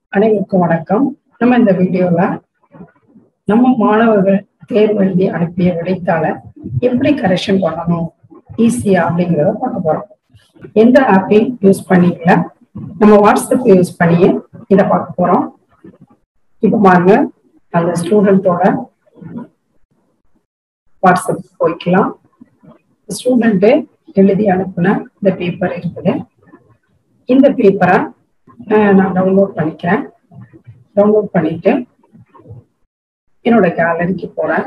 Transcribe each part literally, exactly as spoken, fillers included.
அனைவருக்கும் வணக்கம். நம்ம இந்த வீடியோல நம்ம மாணவர்கள் தேர்வு எழுதி அனுப்பிய விடைத்தாள எப்படி கரெக்ஷன் பண்ணணும் ஈஸியா அப்படிங்கிறத பார்க்க போறோம். எந்த ஆப்பை யூஸ் பண்ணிக்கல, நம்ம வாட்ஸ்அப் யூஸ் பண்ணி இதை பார்க்க போறோம். இப்போ பாருங்க, அந்த ஸ்டூடெண்டோட வாட்ஸ்அப் போய்க்கலாம். ஸ்டூடெண்ட் எழுதி அனுப்புன இந்த பேப்பர் இருக்குது. இந்த பேப்பரை நான் டவுன்லோட் பண்ணிக்கிறேன். டவுன்லோட் பண்ணிட்டு என்னோட கேலரிக்கு போறேன்.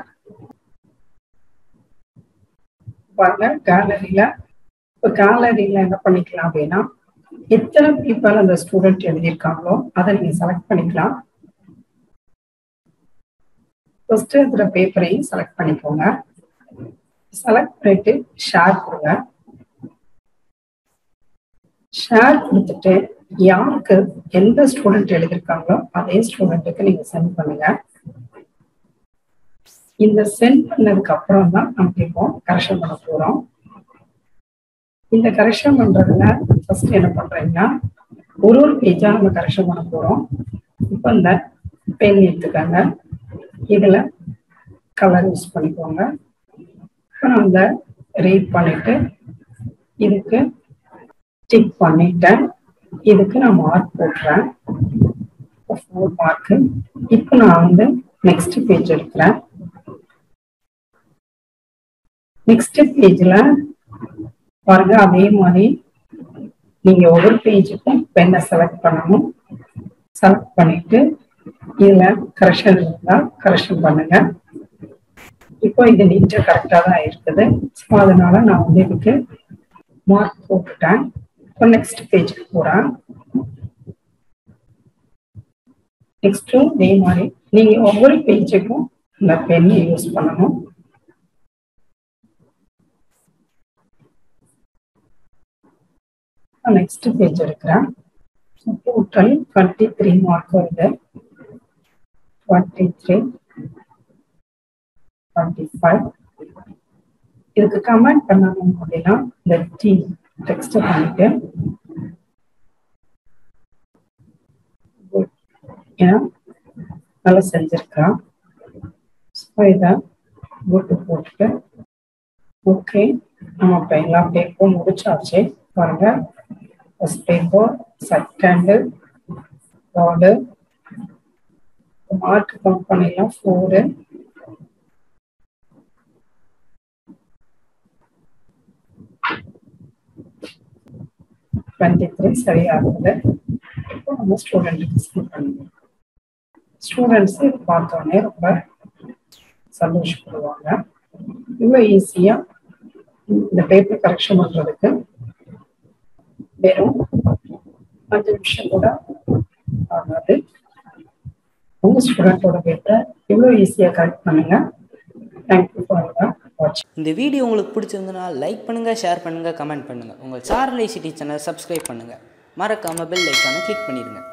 பாருங்க, கேலரியில இப்போ கேலரியில என்ன பண்ணிக்கலாம் அப்படின்னா, எத்தனை பேப்பர் அந்த ஸ்டூடெண்ட் எழுதியிருக்காங்களோ அதை நீங்க செலக்ட் பண்ணிக்கலாம். ஃபர்ஸ்ட் இருக்கிற பேப்பரையும் செலக்ட் பண்ணிக்கோங்க. செலக்ட் பண்ணிட்டு ஷேர் கொடுங்க. ஷேர் கொடுத்துட்டு யாருக்கு எந்த ஸ்டூடெண்ட் எழுதியிருக்காங்களோ அதே ஸ்டூடெண்ட்டுக்கு நீங்க சென்ட் பண்ணுங்க. இந்த சென்ட் பண்ணதுக்கு அப்புறம் தான் நம்ம இப்போ கரெக்ஷன் பண்ண போறோம். இந்த கரெக்ஷன் பண்றதுல ஃபர்ஸ்ட் என்ன பண்றீங்கன்னா, ஒரு ஒரு பேஜா நம்ம கரெக்ஷன் பண்ண போறோம். இப்போ இந்த பென் எடுத்துக்கோங்க. இதுல கலர் யூஸ் பண்ணிக்கோங்க. இப்போ நான் இந்த ரீட் பண்ணிட்டு இதுக்கு டிக் பண்ணிட்டேன். இதுக்கு நான் மார்க் போட்டுறேன், ஃபோர் மார்க்கு. இப்போ நான் வந்து நெக்ஸ்ட் பேஜ் எடுக்கிறேன். நெக்ஸ்ட் பேஜ்ல பாருங்க, அதே மாதிரி நீங்க ஒவ்வொரு பேஜுக்கும் பெண்ணை செலக்ட் பண்ணணும். செலக்ட் பண்ணிட்டு இதுல கரெக்ஷன் இருந்தா கரெக்ஷன் பண்ணுங்க. இப்போ இது நீட்டா கரெக்டா தான் இருக்குது. ஸோ அதனால நான் வந்து இதுக்கு மார்க் போட்டுட்டேன். இப்போ நெக்ஸ்ட் பேஜுக்கு போறேன். நெக்ஸ்டும் இதே மாதிரி நீங்க ஒவ்வொரு பேஜுக்கும் இந்த பெண்ணை யூஸ் பண்ணணும். நெக்ஸ்ட் பேஜ் எடுக்கிறேன். டோட்டல் டுவெண்ட்டி த்ரீ மார்க் வருது. டுவெண்ட்டி த்ரீ டுவெண்ட்டி ஃபைவ் இதுக்கு கமெண்ட் பண்ணணும் அப்படின்னா இந்த டி டெக்ஸ்ட் பண்ணிட்டு ஏன்னா நல்லா செஞ்சிருக்கான். இதை போட்டு போட்டுட்டு ஓகே, நம்ம இப்போ எல்லா பேப்பரும் முடிச்சாச்சு. பாருங்க, first paper, second, third, mark count பண்ணிடலாம். ஃபோரு, டுவெண்ட்டி த்ரீ சரியாகுது. இப்போ நம்ம ஸ்டூடெண்ட்டுக்கு சென்ட் பண்ணுவோம். ஸ்டூடெண்ட்ஸ் இது பார்த்தோன்னே ரொம்ப சந்தோஷப்படுவாங்க. இவ்வளோ ஈஸியா இந்த பேப்பர் கரெக்ஷன் பண்றதுக்கு வெறும் அஞ்சு நிமிஷம் கூட ஆகாது. உங்க ஸ்டூடெண்டோட பேப்பரை இவ்வளோ ஈஸியா கரெக்ட் பண்ணுங்க. தேங்க்யூ ஃபார் வாட்சிங். இந்த வீடியோ உங்களுக்கு பிடிச்சிருந்தனா லைக் பண்ணுங்கள், ஷேர் பண்ணுங்கள், கமெண்ட் பண்ணுங்கள். உங்கள் சாரல் ஐசிடி சேனல் சப்ஸ்கிரைப் பண்ணுங்கள். மறக்காமல் பெல் ஐக்கானை கிளிக் பண்ணிடுங்க.